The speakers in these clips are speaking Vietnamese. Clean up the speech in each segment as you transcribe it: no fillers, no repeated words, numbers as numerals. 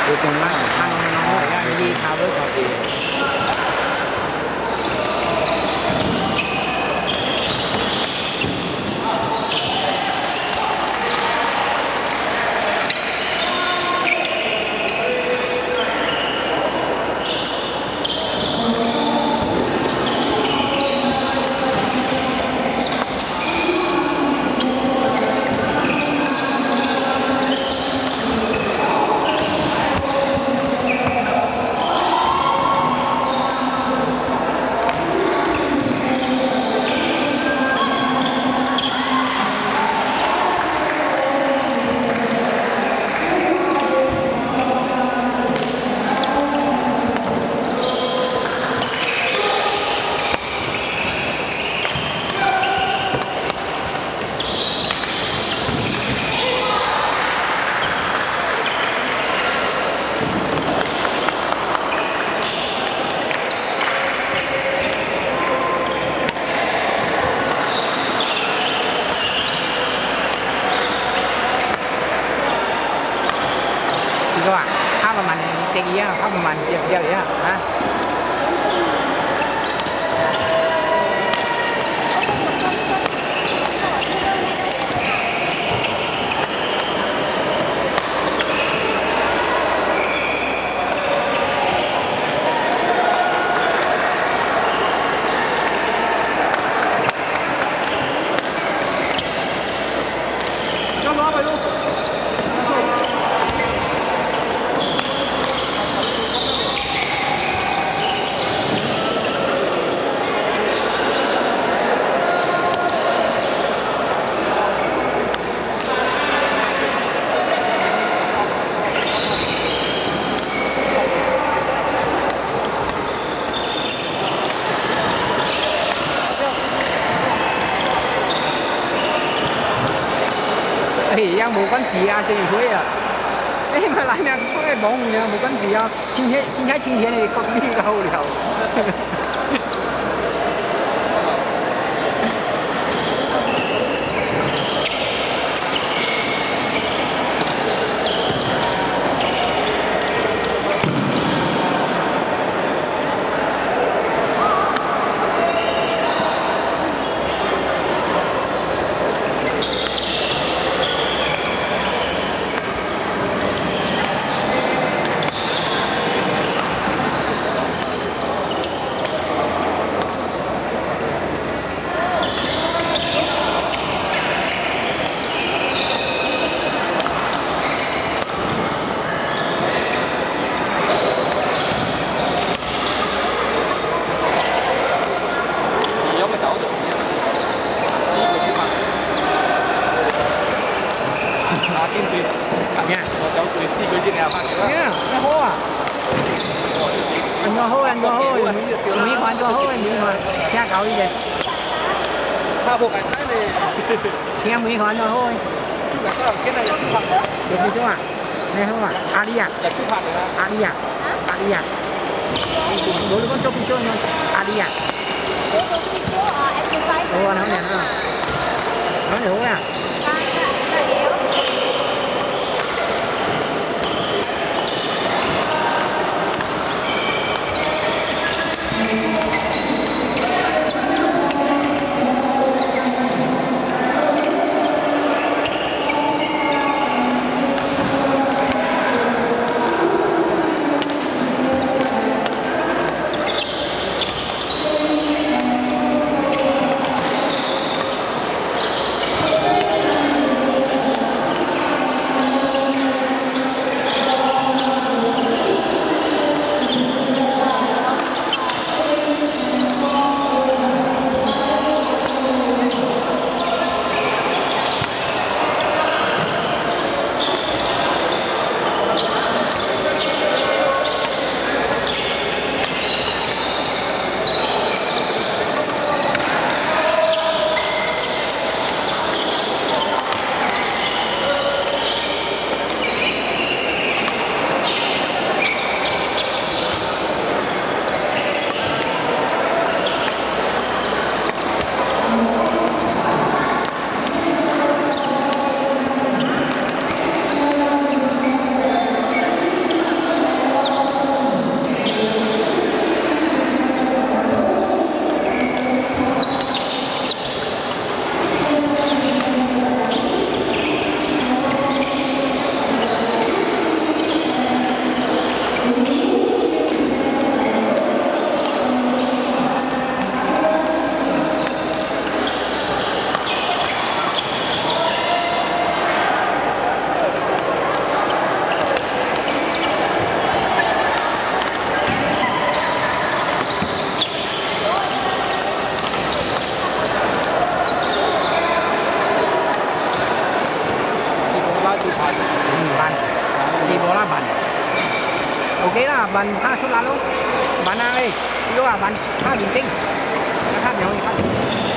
cuối cùng là thằng nó hỏi ra đi thao với họ thì các bạn khá là mạnh cái gì á, khá là mạnh giờ vậy á hả?冇關事啊，正如佢啊，你咪嚟咩？嗰個網啊，冇關事啊，傾偈你講呢個好聊。Anh có hôi, Mỹ khoan cho hôi, Mỹ khoan, cha cậu đi vậy. Sao bộ cảnh sát này? Nghe Mỹ khoan cho hôi. Cái này là chụp phạt đấy. Được gì chú ạ? Nghe không ạ? À đi à? Là chụp phạt đấy à? À đi à? À đi à? Đối với con chốt chơi thôi. À đi à? Ủa, nó nè nó. Nó hiểu à? OK 啦，bạn tha số lá luôn. Bạn ơi, yêu à bạn tha bình tĩnh. Tha nhiều thì bạn.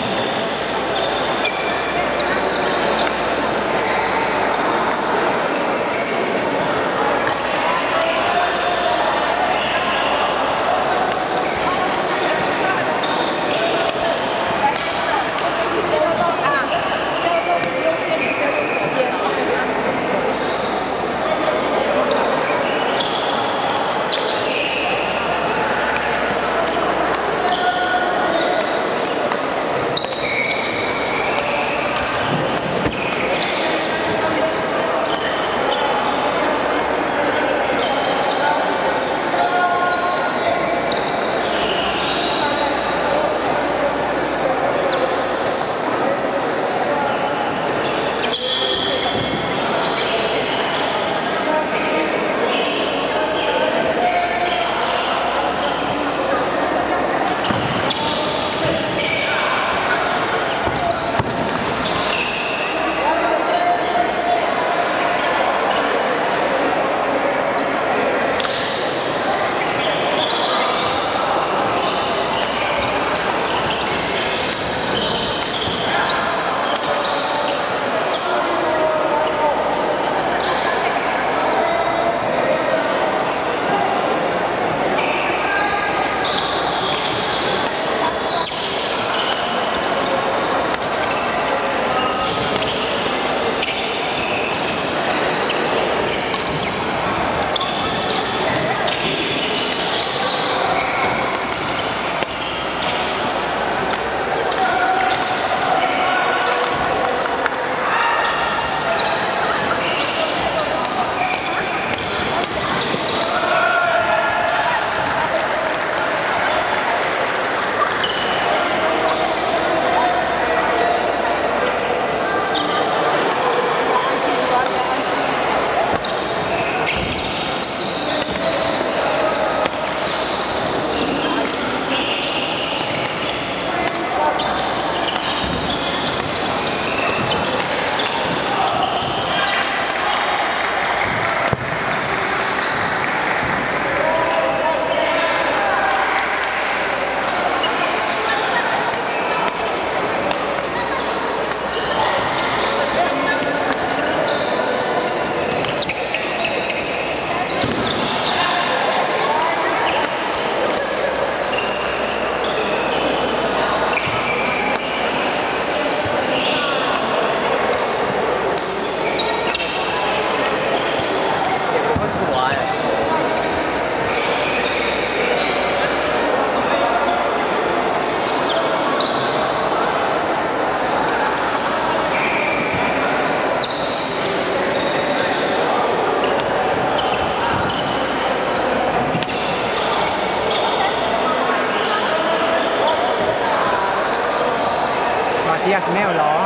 Yes, 没有咯。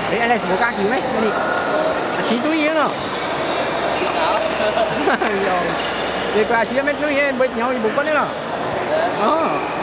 anh này một ca cứu mấy cái gì chỉ túi yên rồi rồi đi qua chỉ mấy túi yên bên nhau thì bụng con đấy rồi đó